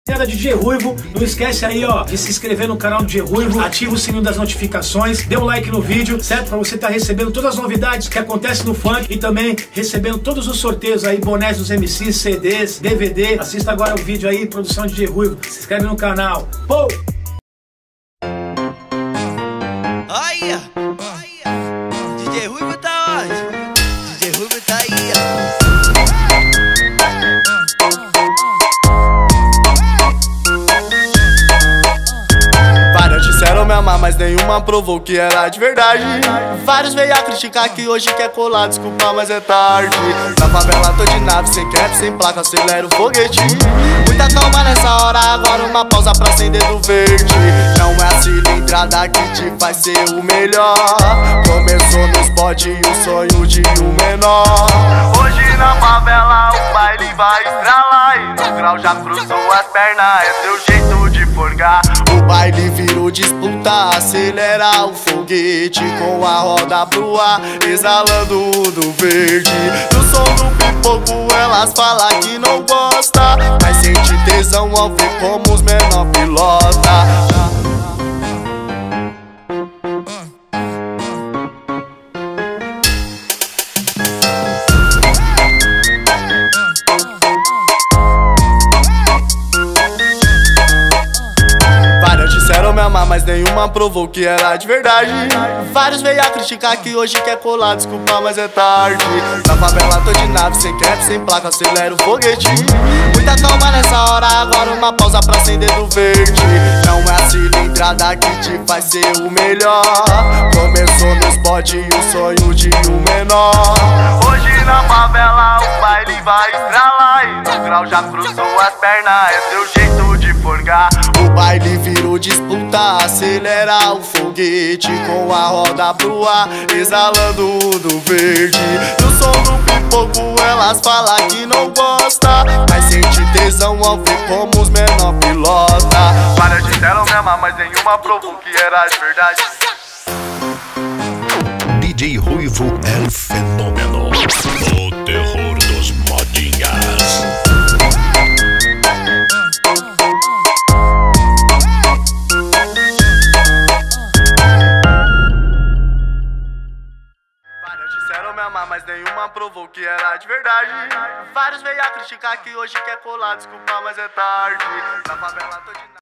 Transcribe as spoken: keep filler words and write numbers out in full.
D J Ruivo, não esquece aí, ó, de se inscrever no canal do D J Ruivo, ativa o sininho das notificações, dê um like no vídeo, certo? Pra você estar recebendo todas as novidades que acontecem no funk e também recebendo todos os sorteios aí, bonés dos M Cs, C Ds, D V D. Assista agora o vídeo aí, produção de D J Ruivo, se inscreve no canal. Pô! Olha, D J Ruivo tá onde? D J Ruivo tá aí, ó. Várias disseram me amar, mas nenhuma provou que era de verdade. Vários veio a criticar que hoje quer colar, desculpa, mas é tarde. Na favela tô de nave, sem cap, sem placa, acelera o foguete. Muita calma nessa hora, agora uma pausa pra acender do verde. Não é a cilindrada que te faz ser o melhor. Começou no spot e o sonho de um menor. Hoje na favela o baile vai estralar, e no grau já cruzou as pernas, é teu jeito de forgar. O baile virou disputa, acelera o foguete com a roda pro ar, exalando do verde. No som do pipoco elas falam que não gosta, mas sente tesão ao ver como os menor pilota. Disseram me amar, mas nenhuma provou que era de verdade. Vários veio a criticar que hoje quer colar, desculpa, mas é tarde. Na favela tô de nave, sem cap, sem placa, acelera o foguete. Muita calma nessa hora, agora uma pausa pra acender do verde. Não é a cilindrada que te faz ser o melhor. Começou no spot e o sonho de um menor. Hoje na favela o baile vai estralar, e no grau já cruzou as pernas, é teu jeito de forgar. O baile virou disputa, acelera o foguete com a roda pro ar, exalando do verde. No som do pipoco elas falam que não gosta, mas sente tesão ao ver como os menor pilota. Várias disseram me amar, mas nenhuma provou que era de verdade. D J Ruivo é o fenômeno, o terror dos modinhas. Disseram me amar, mas nenhuma provou que era de verdade. Vários veio a criticar que hoje quer colar, desculpa, mas é tarde. Na favela tô de